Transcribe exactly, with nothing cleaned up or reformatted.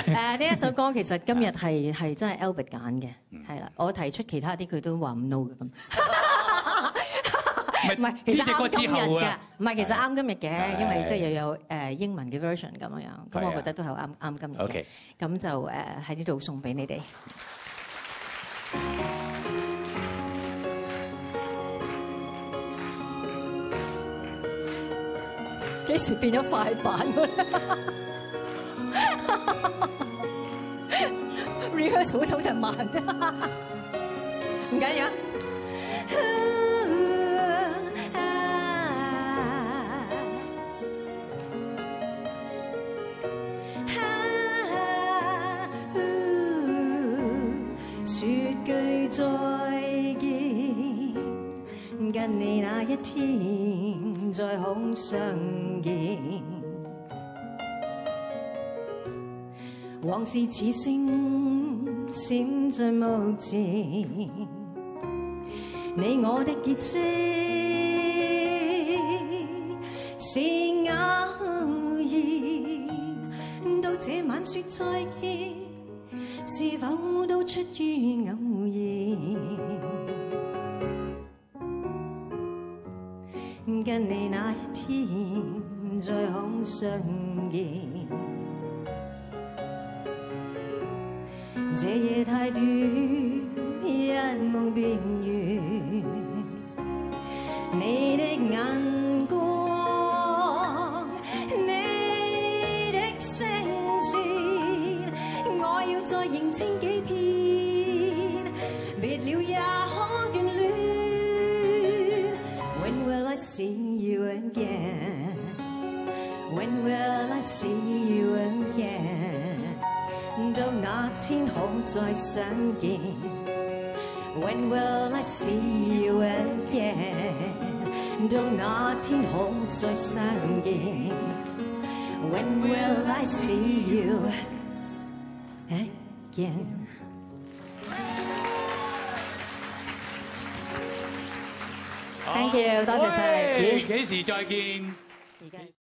誒呢一首歌其實今日係係真係 Albert 揀嘅，係啦，我提出其他啲佢都話唔 no 嘅咁。唔係，其實啱今日嘅，唔係其實啱今日嘅，因為即係又有誒英文嘅 version 咁樣，咁我覺得都係啱啱今日嘅。咁就誒喺呢度送俾你哋。幾時變咗快板？rehearsal 好討人慢，唔緊要。說句再見，跟你那一天再空相見，往事似星閃在目前，你我的結識是偶然，到這晚說再見，是否都出於偶然？跟你那一天再空相見，這夜太短，一夢便完。你的眼光，你的聲線，我要再認清幾遍，別了也可眷戀。When will I see you again? When will I see you again? 到那天可再相見 When will I see you again? 到那天可再相見 When will I see you again? Thank you， 多謝晒。幾時再見？